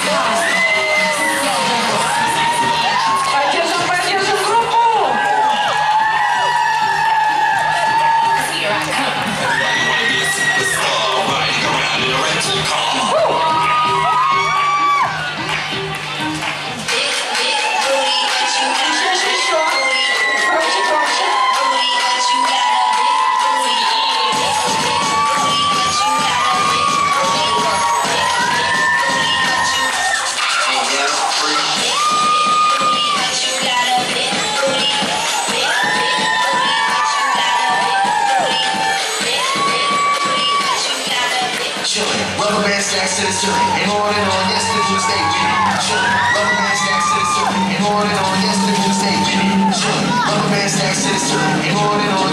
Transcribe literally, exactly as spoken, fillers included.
Поддержим, поддержим группу! Еще, еще, еще. Громче, громче. Rubber band stacks to the ceiling, and on and on, yes, the new stage, chillin'. Rubber band stacks to the ceiling, and on and on, yes, the new stage, chillin'. Rubber band stacks to the ceiling, and on and on.